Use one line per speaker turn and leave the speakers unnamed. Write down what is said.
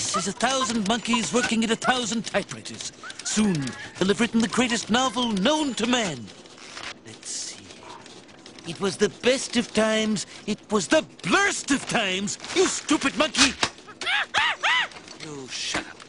This is 1,000 monkeys working at 1,000 typewriters. Soon, they'll have written the greatest novel known to man. Let's see. It was the best of times. It was the blurst of times. You stupid monkey! You shut up.